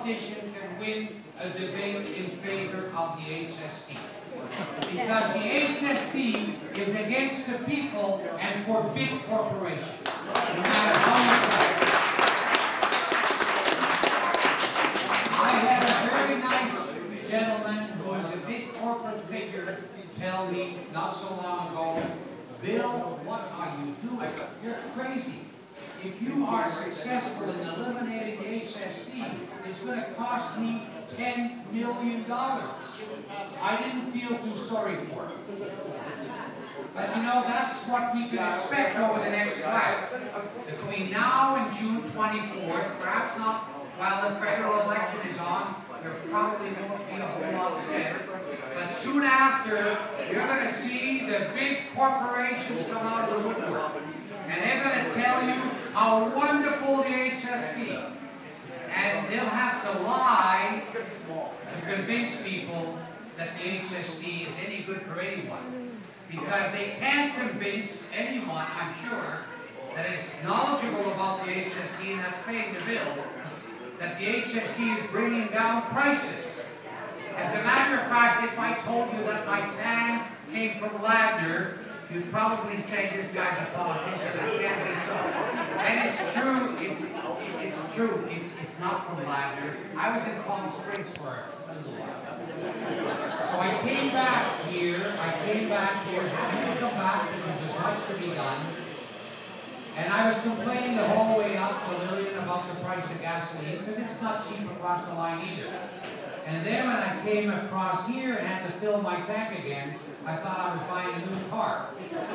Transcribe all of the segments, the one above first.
politician can win a debate in favor of the HST. Because the HST is against the people and for big corporations. No matter how much. I had a very nice gentleman who is a big corporate figure tell me not so long ago, Bill, what are you doing? You're crazy. If you are successful in eliminating the HST, it's going to cost me $10 million. I didn't feel too sorry for it. But you know, that's what we can expect over the next while. Between now and June 24th, perhaps not while the federal election is on, there probably won't be a whole lot said. But soon after, you're going to see the big corporations come out of the woodwork. And they're going to tell you how wonderful the HST. And they'll have to lie to convince people that the HST is any good for anyone. Because they can't convince anyone, I'm sure, that is knowledgeable about the HST and that's paying the bill, that the HST is bringing down prices. As a matter of fact, if I told you that my tan came from Ladner, you'd probably say this guy's a politician. That can't be so. And it's true. It's true. It's not from Ladner. I was in Palm Springs for a little while. So I came back here. Having to come back because there's much to be done. And I was complaining the whole way up to Lillian about the price of gasoline because it's not cheap across the line either. And then when I came across here and had to fill my tank again, I thought I was buying a new car.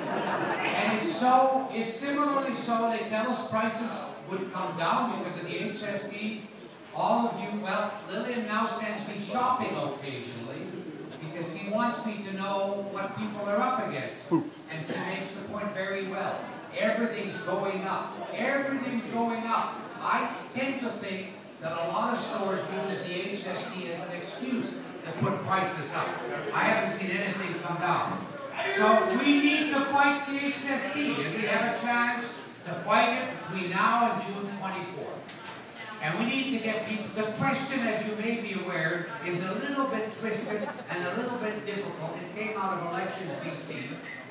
And it's similarly so. They tell us prices would come down because of the HST. All of you, well, Lillian now sends me shopping occasionally because she wants me to know what people are up against. And she makes the point very well. Everything's going up. Everything's going up. I tend to think that a lot of stores use the HST as an excuse to put prices up. I haven't seen anything come down. So we need to fight the HST, and we have a chance to fight it between now and June 24th. And we need to get people. The question, as you may be aware, is a little bit twisted and a little bit difficult. It came out of elections BC.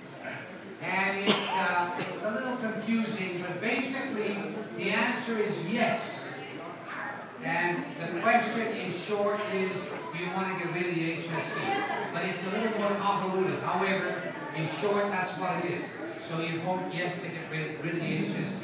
And it's a little confusing, but basically the answer is yes. And the question in short is, do you want to get rid of the HST? But it's a little more convoluted. However, in short, that's what it is. So you vote yes to get rid of the HST.